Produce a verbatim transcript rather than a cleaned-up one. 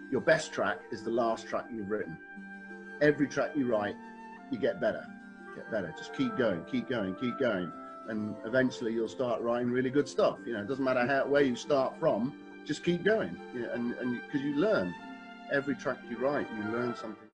your best track is the last track you've written. Every track you write, you get better, get better. Just keep going, keep going, keep going. And eventually you'll start writing really good stuff. You know, it doesn't matter how, where you start from, just keep going. You know, and, and because you learn. Every track you write, you learn something.